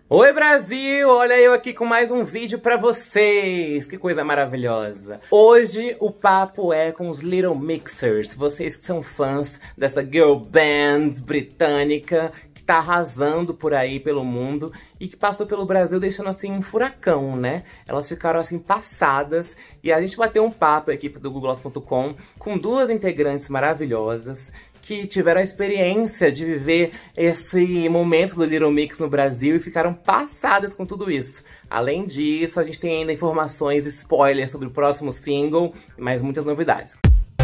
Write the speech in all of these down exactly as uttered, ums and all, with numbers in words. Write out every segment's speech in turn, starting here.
Oi Brasil, olha eu aqui com mais um vídeo pra vocês, que coisa maravilhosa. Hoje o papo é com os Little Mixers, vocês que são fãs dessa girl band britânica que tá arrasando por aí pelo mundo e que passou pelo Brasil deixando assim um furacão, né? Elas ficaram assim passadas e a gente bateu um papo aqui do Google Gloss ponto com com duas integrantes maravilhosas que tiveram a experiência de viver esse momento do Little Mix no Brasil e ficaram passadas com tudo isso. Além disso, a gente tem ainda informações, spoilers sobre o próximo single e mais muitas novidades.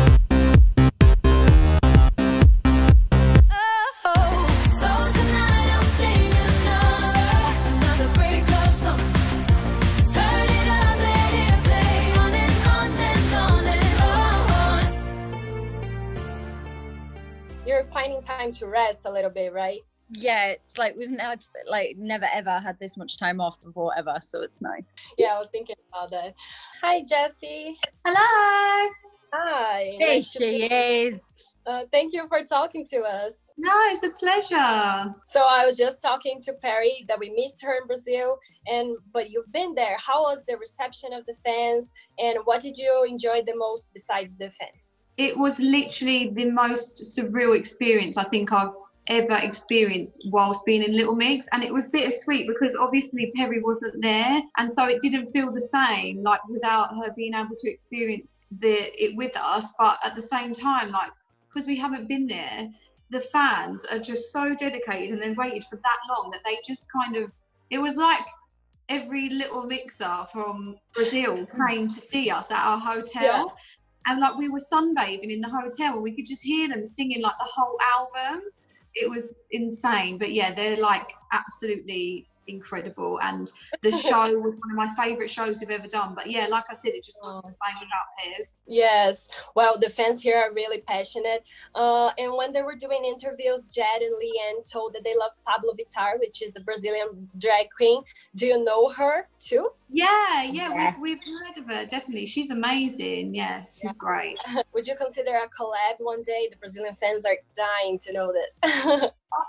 You're finding time to rest a little bit, right? Yeah, it's like we've never, like never ever had this much time off before ever, so it's nice. Yeah, I was thinking about that. Hi, Jessie. Hello. Hi. There Nice to she meet you. is. Uh, thank you for talking to us. No, it's a pleasure. So I was just talking to Perry that we missed her in Brazil, and but you've been there. How was the reception of the fans, and what did you enjoy the most besides the fans? It was literally the most surreal experience I think I've ever experienced whilst being in Little Mix, and it was bittersweet because obviously Perry wasn't there, and so it didn't feel the same like without her being able to experience the it with us. But at the same time, like because we haven't been there, the fans are just so dedicated and they waited for that long that they just kind of, it was like every Little Mixer from Brazil came to see us at our hotel. Yeah. And like we were sunbathing in the hotel and we could just hear them singing like the whole album. It was insane. But yeah, they're like absolutely incredible. And the show was one of my favourite shows we've ever done. But yeah, like I said, it just wasn't the same without Pairs. Yes, well, the fans here are really passionate. Uh, and when they were doing interviews, Jed and Leanne told that they love Pablo Vittar, which is a Brazilian drag queen. Do you know her too? Yeah, yeah, Yes. we've, we've heard of her, definitely. She's amazing. Yeah, she's great. Would you consider a collab one day? The Brazilian fans are dying to know this.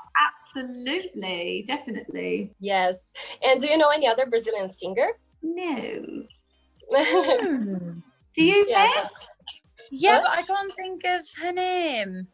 Absolutely, definitely. Yes. And do you know any other Brazilian singer? No. Hmm. Do you, Yeah, Beth? Yeah, Huh? but I can't think of her name.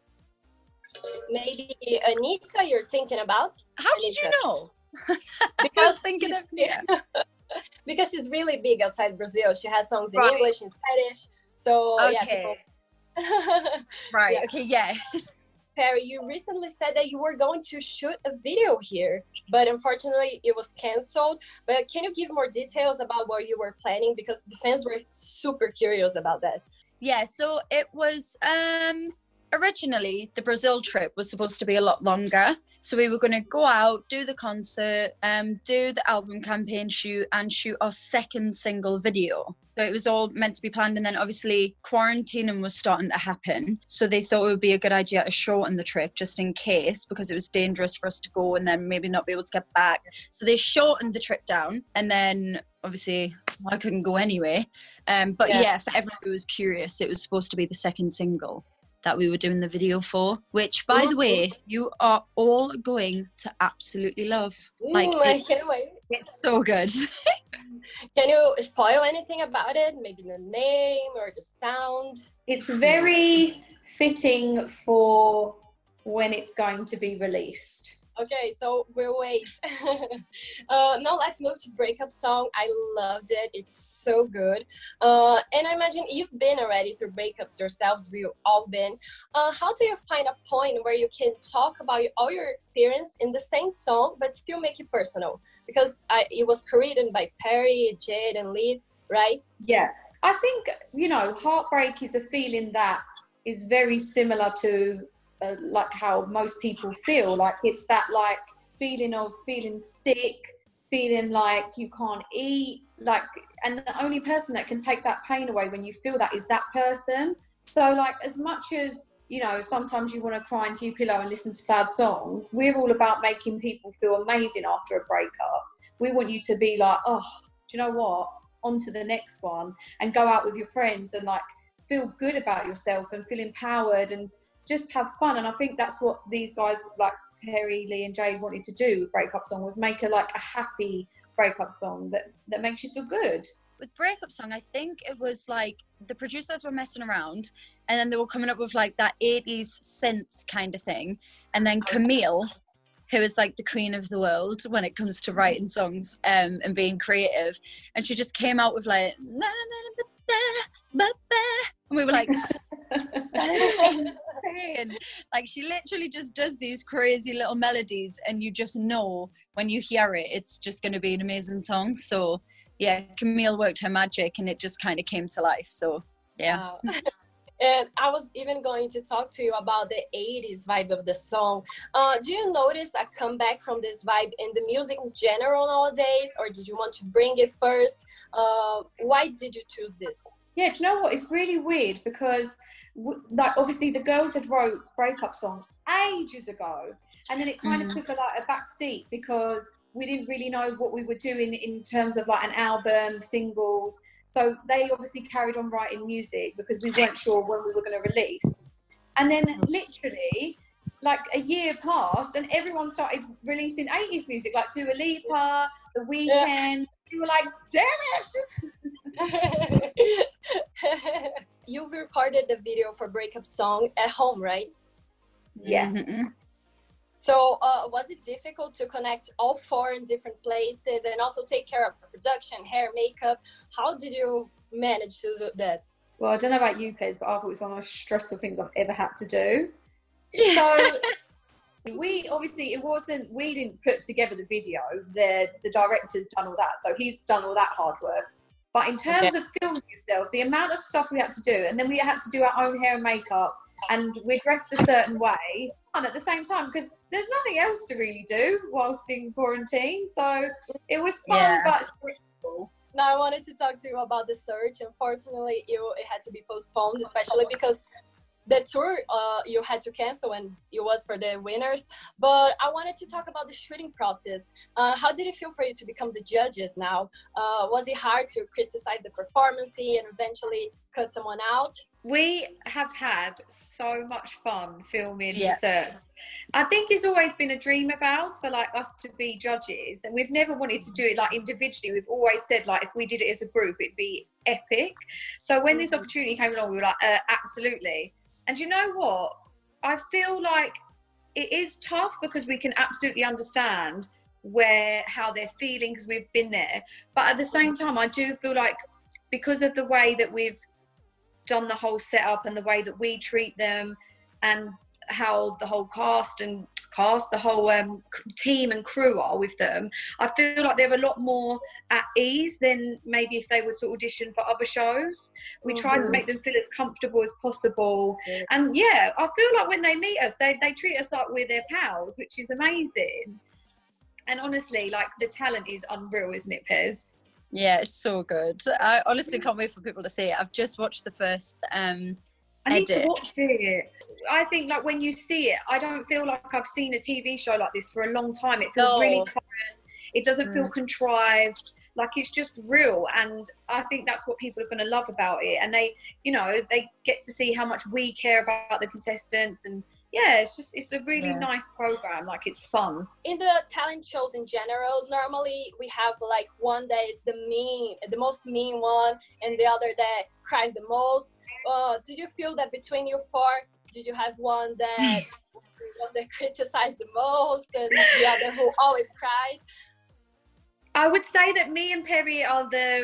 Maybe Anita you're thinking about? How did you Anita. know? Because I was thinking she's- of yeah. because she's really big outside Brazil. She has songs in Right. English and Spanish. So yeah, Okay. people... Right. Yeah. Okay. Yeah. Perry, you recently said that you were going to shoot a video here, but unfortunately it was canceled. But can you give more details about what you were planning? Because the fans were super curious about that. Yeah. So it was um originally the Brazil trip was supposed to be a lot longer. So we were going to go out, do the concert, um, do the album campaign shoot, and shoot our second single video. So it was all meant to be planned, and then obviously quarantining was starting to happen. So they thought it would be a good idea to shorten the trip just in case, because it was dangerous for us to go and then maybe not be able to get back. So they shortened the trip down, and then obviously I couldn't go anyway. Um, but Yeah. yeah, for everyone who was curious, it was supposed to be the second single that we were doing the video for, which by the way, you are all going to absolutely love. Like Ooh, I it's, can't wait. it's so good. Can you spoil anything about it? Maybe the name or the sound? It's very fitting for when it's going to be released. Okay, so we'll wait. uh, now let's move to Breakup Song. I loved it. It's so good. Uh, and I imagine you've been already through breakups yourselves. We've all been. Uh, how do you find a point where you can talk about all your experience in the same song, but still make it personal? Because I, it was created by Perry, Jade, and Lee, right? Yeah. I think, you know, heartbreak is a feeling that is very similar to uh, like how most people feel. Like it's that like feeling of feeling sick, feeling like you can't eat, like, and the only person that can take that pain away when you feel that is that person. So like as much as, you know, sometimes you want to cry into your pillow and listen to sad songs, we're all about making people feel amazing after a breakup. We want you to be like, oh, do you know what? On to the next one, and go out with your friends and like feel good about yourself and feel empowered and just have fun. And I think that's what these guys like Perry, Lee and Jade wanted to do with Breakup Song was make a like a happy breakup song that, that makes you feel good. With Breakup Song, I think it was like the producers were messing around and then they were coming up with like that eighties synth kind of thing. And then Camille, who is like the queen of the world when it comes to writing songs um, and being creative. And she just came out with like, and we were like, insane. Like she literally just does these crazy little melodies and you just know when you hear it, it's just going to be an amazing song. So yeah, Camille worked her magic and it just kind of came to life. So yeah. Wow. And I was even going to talk to you about the eighties vibe of the song. Uh, do you notice a comeback from this vibe in the music in general nowadays, or did you want to bring it first? Uh, why did you choose this? Yeah, do you know what? It's really weird because, like, obviously the girls had wrote Breakup Song ages ago, and then it kind mm. of took a like a back seat because we didn't really know what we were doing in terms of like an album, singles. So they obviously carried on writing music because we weren't sure when we were going to release. And then literally, like a year passed and everyone started releasing eighties music, like Dua Lipa, The Weeknd. Yeah. We were like, damn it! You've recorded the video for Breakup Song at home, right? Yes. Mm-hmm. So uh, was it difficult to connect all four in different places and also take care of production, hair, makeup? How did you manage to do that? Well, I don't know about you, Pez, but I thought it was one of the most stressful things I've ever had to do. Yeah. So we obviously, it wasn't, we didn't put together the video. The, the director's done all that. So he's done all that hard work. But in terms okay. of filming yourself, the amount of stuff we had to do, and then we had to do our own hair and makeup, and we're dressed a certain way, and at the same time, because there's nothing else to really do whilst in quarantine. So it was fun, yeah. but stressful. Now I wanted to talk to you about the search. Unfortunately, you, it had to be postponed, especially because the tour uh, you had to cancel and it was for the winners. But I wanted to talk about the shooting process. Uh, how did it feel for you to become the judges now? Uh, was it hard to criticize the performance and eventually cut someone out? We have had so much fun filming yeah. Search. I think it's always been a dream of ours for like us to be judges, and we've never wanted to do it like individually. We've always said like if we did it as a group, it'd be epic. So when this opportunity came along, we were like, uh, absolutely. And you know what? I feel like it is tough because we can absolutely understand where how they're feeling because we've been there. But at the same time, I do feel like because of the way that we've done the whole setup and the way that we treat them and how the whole cast and cast, the whole um, team and crew are with them, I feel like they're a lot more at ease than maybe if they were to audition for other shows. We mm-hmm. try to make them feel as comfortable as possible. Yeah. And yeah, I feel like when they meet us, they, they treat us like we're their pals, which is amazing. And honestly, like the talent is unreal, isn't it, Pez? Yeah, it's so good. I honestly can't wait for people to see it. I've just watched the first um I need edit. to watch it. I think like when you see it, I don't feel like I've seen a T V show like this for a long time. It feels no. really current. It doesn't mm. feel contrived. Like it's just real, and I think that's what people are going to love about it. And they, you know, they get to see how much we care about the contestants, and yeah, it's just it's a really yeah. nice program. Like it's fun. In the talent shows in general, normally we have like one that is the mean, the most mean one, and the other that cries the most. Uh, did you feel that between you four, did you have one that one that criticized the most, and the other who always cried? I would say that me and Perry are the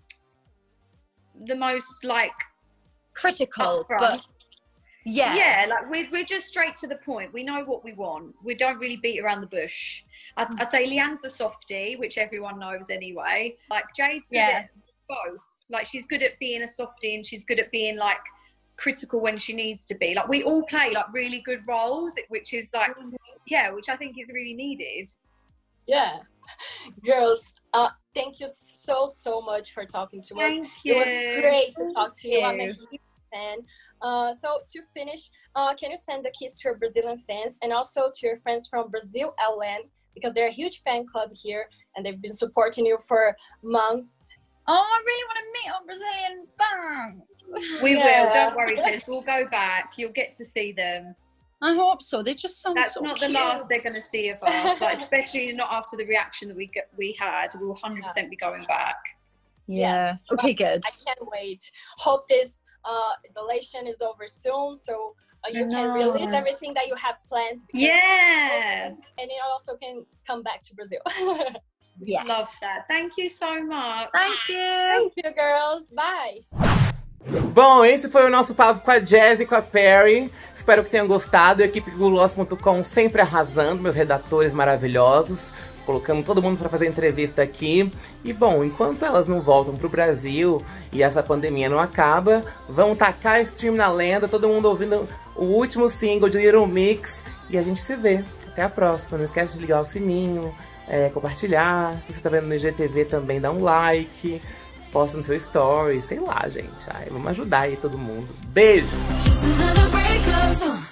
the most like critical, but. Yeah, yeah, like we're we're just straight to the point. We know what we want. We don't really beat around the bush. I'd, I'd say Leanne's the softie, which everyone knows anyway. Like Jade's good yeah. at both. Like she's good at being a softie and she's good at being like critical when she needs to be. Like we all play like really good roles, which is like yeah, which I think is really needed. Yeah, girls. Uh, thank you so so much for talking to thank us. You. It was great to talk to you. you. I'm a huge fan. Uh, so to finish, uh, can you send a kiss to your Brazilian fans and also to your friends from Brazil L M, because they're a huge fan club here and they've been supporting you for months. Oh, I really want to meet our Brazilian fans. We yeah. will, don't worry, Liz. We'll go back. You'll get to see them. I hope so. They just sound That's so not cute. the last they're going to see of us, like, especially not after the reaction that we get, we had. We'll one hundred percent be going back. Yeah. Yes. Okay, good. I can't wait. Hope this uh, isolation is over soon, so uh, you can release everything that you have planned. Yes. And it also can come back to Brazil. Yes. Love that. Thank you so much. Thank you. Thank you, girls. Bye. Bom, esse foi o nosso papo com a Jazz e com a Perry. Espero que tenham gostado. A equipe Guloso ponto com sempre arrasando, meus redatores maravilhosos, colocando todo mundo para fazer entrevista aqui. E bom, enquanto elas não voltam pro Brasil e essa pandemia não acaba, vão tacar stream na lenda, todo mundo ouvindo o último single de Little Mix. E a gente se vê. Até a próxima. Não esquece de ligar o sininho, é, compartilhar. Se você tá vendo no I G T V também, dá um like. Posta no seu story, sei lá, gente. Ai, vamos ajudar aí todo mundo. Beijo!